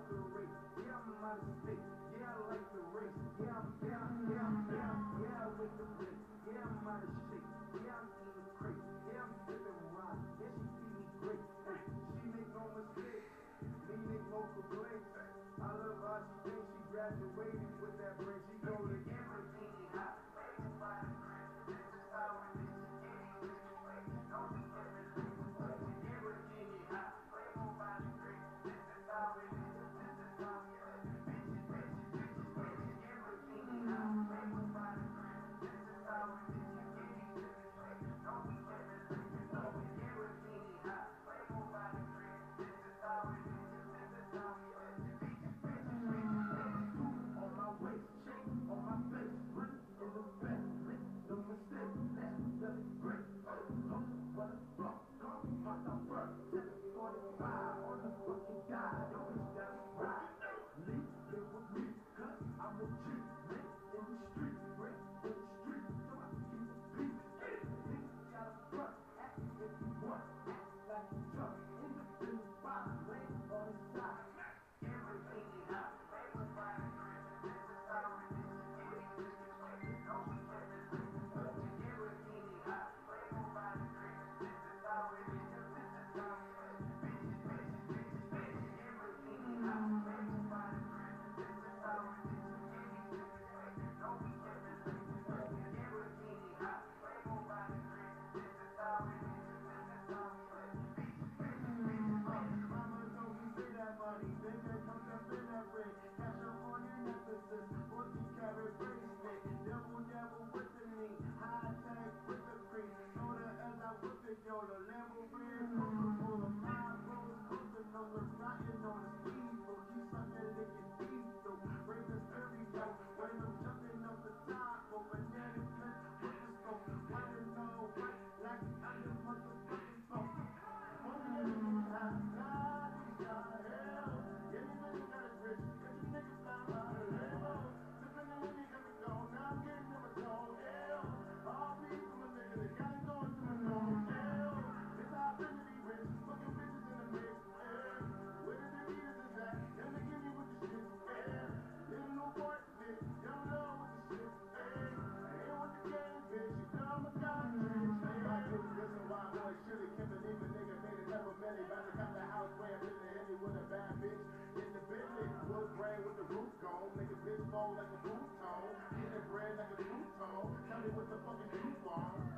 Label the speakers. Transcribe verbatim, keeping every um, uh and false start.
Speaker 1: the race. Yeah, I'm out of state. Yeah, I like the race. Yeah, I'm, yeah, I'm, yeah, I'm, yeah, I'm, yeah, I wake up late. Yeah, I'm out of shape. Yeah, I'm eating crazy. Yeah, I'm sipping wine. Yeah, she feed me great. Hey, she make no mistakes. Me make no complaints. I love how she thinks. She graduated with that brain. She go to Lamborghini high. This is how it is. She getting this way. Don't be everything. Lamborghini high. Playboy by the great. This is how it is. This is how we live. Bitches, bitches, bitches, bitches. Lamborghini high. Playboy by the great. This is how it is. You getting this way. Don't be everything. Lamborghini high. Playboy by the great. This is how it is. This is how we live. Bitches, bitches, bitches, bitches. On my waist, chain on my face. Brick in the back. Lick the mistake. That's the great. Hump for the block. Come on the front. seven forty-five on the fucking guy. Don't be got me right. Leave it with me. Cause I'm a G. Live in the street. Break in the street. So I can keep it beat. Leave got a front. Act if you want. Act like you drunk. In the business spot. Lay on the side. Everything hot. Label by the grid. This is how it is. You getting this way. Don't be everything. Everything hot. Label by the grid. This is how it is. This is how it is. Bitches, bitches, bitches, bitches. Everything hot. Label by the grid. This is how it is. You getting this way. Don't be everything. Everything hot. Label by the grid. This is how it is. This is how it is. Bitches, bitches, bitches, bitches. Mama told me say that money. Then there comes up in that ring. Cash up on your emphasis. fourteen karat bracelet. Double double with the knee. High tag with the cream. Soda as I whip it, yo. The Lambo red Coca-Cola. Five rolls cooking on the rotten on the speedboat. Keep sucking, licking deep though. Raven stereo. When I'm jumping off the top. Oh, banana cut with the scope. White and all white. Like under motherfucking smoke. Money everything hot. God, we got hell. Anybody got a rich. Cause you niggas fly by the Lambo. Sipping the Henny got me gone. Now I'm getting in my soul. Hell. All these from a nigga that got it going to my nose. Hell. It's our affinity rich. Fucking bitches in the mix. Yeah. Where the niggas is at? Them they give me with the shit. Yeah. Little no boy bitch. Young love with the shit. Yeah. I ain't with the game, bitch. You know I'm a god. Yeah. I do this and why boy shit. Can't believe a nigga made it never met it. About to come to the house where I'm in the Henny with a bad bitch. In the Bentley, wood grain with the roof gone. Make a bitch fall like a futon. Get the bread like a futon. Tell me what the fuck is you want.